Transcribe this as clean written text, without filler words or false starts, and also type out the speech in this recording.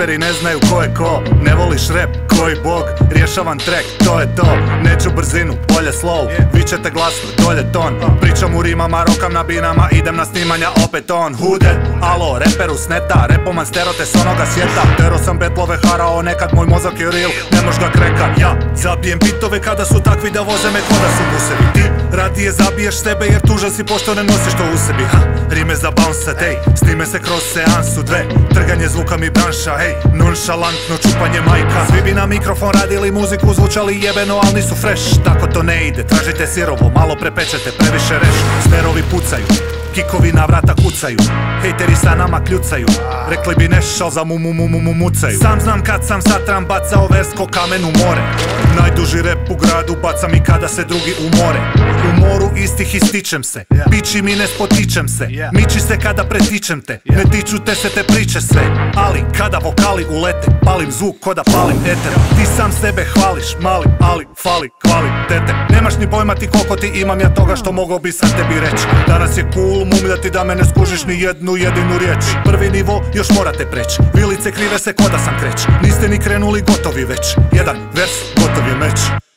reperi ne znaju ko je ko. Ne voliš rap, koji bog, rješavam track, to je to. Neću brzinu, bolje slow, vi ćete glasno, dolje ton. Pričam u rimama, rokam na binama, idem na snimanja, opet on. Who that? Alo, reperu sneta, repoman sterote s onoga svijeta. Tero sam betlove harao, nekad moj mozak je real, ne mož ga krekan. Ja zabijem bitove kada su takvi da voze me ko da su busevi. Ti radije zabiješ sebe jer tužan si pošto ne nosiš to u sebi. Rime za bounce, ej, snime se kroz seansu dve. Trganje zvuka mi branša, ej, nonšalantno čupanje majka. Svi bi na mikrofon radili muziku, zvučali jebeno, al nisu fresh. Tako to ne ide, tražite sirovo, malo prepečete, previše reš. Sterovi pucaju, kikovi na vrata kucaju, hejteri sa nama kljucaju. Rekli bi neš, al za mucaju. Sam znam kad sam satran bacao versko kamen u more. Najduži rep u gradu bacam i kada se drugi umore. U moru istih ističem se, pići mi ne spotičem se. Miči se kada pretičem te, ne tiču te se te priče sve. Ali kada vokali ulete, palim zvuk ko da palim eter. Ti sam sebe hvališ, mali, ali fali kvalitete. Nemaš ni pojma ti koliko ti imam ja toga što mogao bi sad tebi reći. Danas je cool mumljati da me ne skužiš ni jednu jedinu riječ. Prvi nivo još morate preći, vilice krive se ko da sam kreć. Niste ni krenuli, gotovi već, jedan vers, gotov je meč.